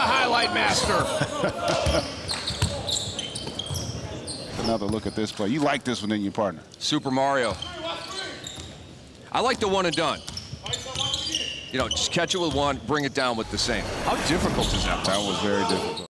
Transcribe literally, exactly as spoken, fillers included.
highlight master. Another look at this play. You like this one in your partner. Super Mario. I like the one and done. You know, just catch it with one, bring it down with the same. How difficult is that? That was very difficult.